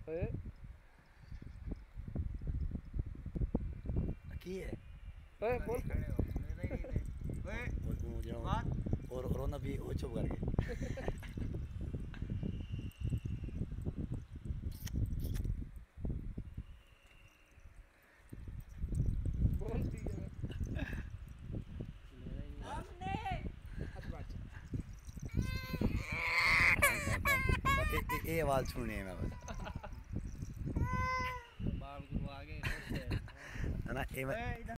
ओए की है ओए बोल और रोना भी वो चुप करके बोल दी है ये आवाज सुनी है मैं बस बाल गुरु आगे है ना ये